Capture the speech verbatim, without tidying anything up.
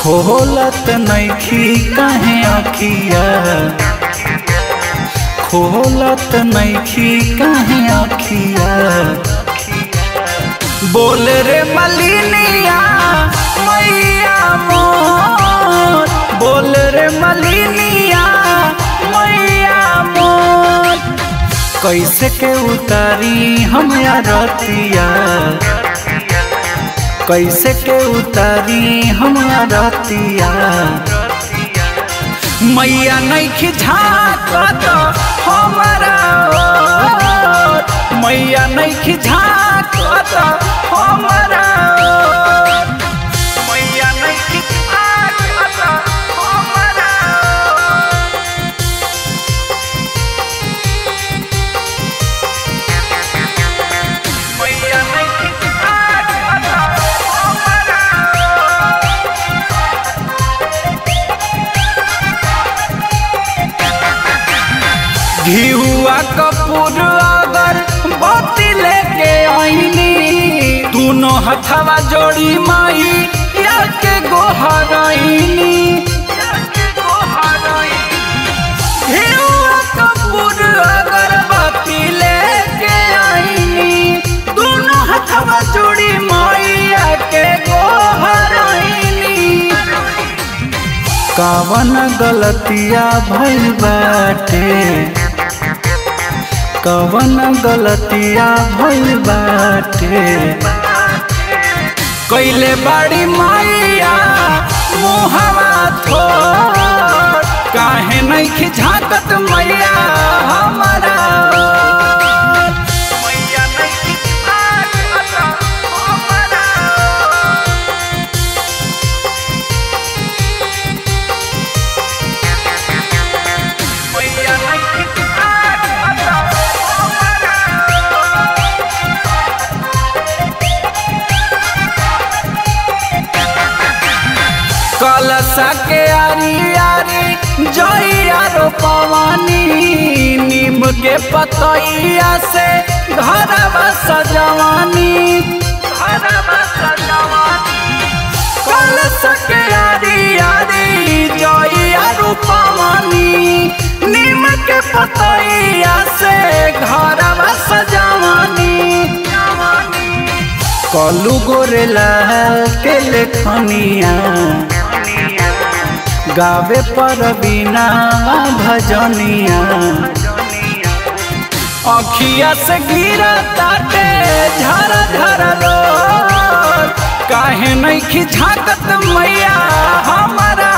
खोलत नइखी काहे अखिया, खोलत नइखी काहे अखिया। बोल रे मलिनिया मैया मोर, बोल रे मलिनिया मैया मोर। कैसे के उतारी हम रतिया, कैसे के उतारी हम रतिया। मैया नइखी झाँकत हमरा ओर, मैया नइखी झाँकत हमरा ओर, मैया नइखी झाँकत हमरा ओर। मैया नइखी झाँकत हमरा ओर। घिउआ कपूर अगर बत्ती लेके आईनी, दोनों हथवा जोड़ी माई या के गोहराइनी। घिउआ कपूर अगर बत्ती लेके आईनी, दोनों हथवा जोड़ी माई या के गोहराइनी। कवन गलतिया भइल बाटे, कवन गलतिया भइल बाटे। कइले बाड़ी मैया मुहवा थोर, काहे नइखी झाँकत मैया हमरा ओर। मैया नइखी झाँकत हमरा ओर। मैया नइखी झाँकत हमरा ओर। कलशा के आरी आरी जइया रो पवानी, नीम के पतइया से घरवा सजवानी, घरवा सजवानी। कलशा के आरी आरी जइया रो पवानी, नीम के पतइया से घरवा सजवानी। कलू गोरेला के लेखनिया, गावे पर बिना भजनिया। अखिया से गिरा ताटे झर झर लोर, काहे नइखी झाँकत मैया हमरा